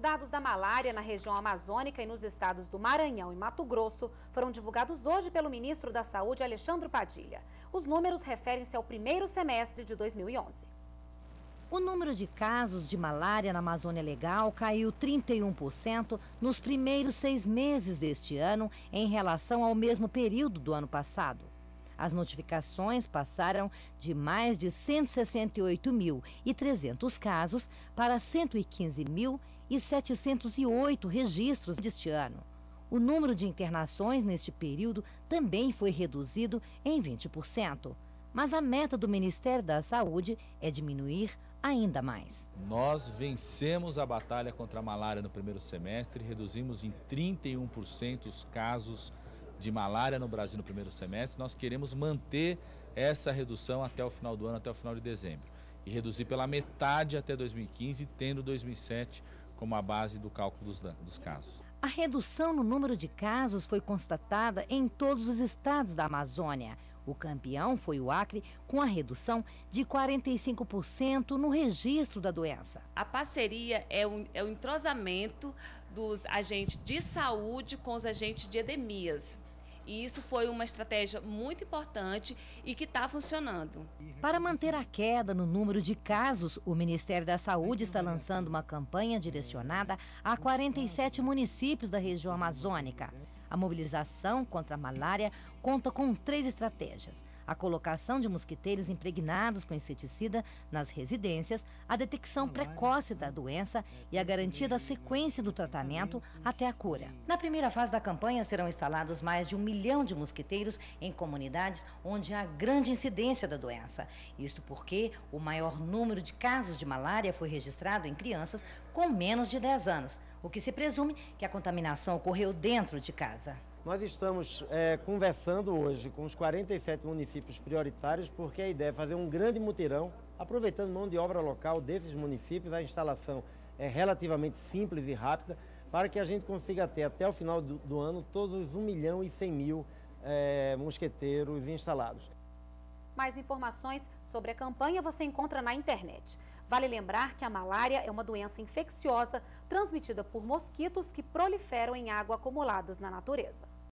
dados da malária na região amazônica e nos estados do Maranhão e Mato Grosso foram divulgados hoje pelo ministro da Saúde, Alexandre Padilha. Os números referem-se ao primeiro semestre de 2011. O número de casos de malária na Amazônia Legal caiu 31% nos primeiros 6 meses deste ano em relação ao mesmo período do ano passado. As notificações passaram de mais de 168.300 casos para 115.708 registros deste ano. O número de internações neste período também foi reduzido em 20%. Mas a meta do Ministério da Saúde é diminuir ainda mais. Nós vencemos a batalha contra a malária no primeiro semestre, reduzimos em 31% os casos de malária no Brasil no primeiro semestre. Nós queremos manter essa redução até o final do ano, até o final de dezembro. E reduzir pela metade até 2015, tendo 2007 como a base do cálculo dos casos. A redução no número de casos foi constatada em todos os estados da Amazônia. O campeão foi o Acre, com a redução de 45% no registro da doença. A parceria é o entrosamento dos agentes de saúde com os agentes de endemias. E isso foi uma estratégia muito importante e que está funcionando. Para manter a queda no número de casos, o Ministério da Saúde está lançando uma campanha direcionada a 47 municípios da região amazônica. A mobilização contra a malária conta com 3 estratégias: a colocação de mosquiteiros impregnados com inseticida nas residências, a detecção precoce da doença e a garantia da sequência do tratamento até a cura. Na primeira fase da campanha serão instalados mais de 1 milhão de mosquiteiros em comunidades onde há grande incidência da doença. Isto porque o maior número de casos de malária foi registrado em crianças com menos de 10 anos, o que se presume que a contaminação ocorreu dentro de casa. Nós estamos conversando hoje com os 47 municípios prioritários, porque a ideia é fazer um grande mutirão, aproveitando mão de obra local desses municípios. A instalação é relativamente simples e rápida, para que a gente consiga ter até o final do ano todos os 1.100.000 mosqueteiros instalados. Mais informações sobre a campanha você encontra na internet. Vale lembrar que a malária é uma doença infecciosa transmitida por mosquitos que proliferam em água acumuladas na natureza.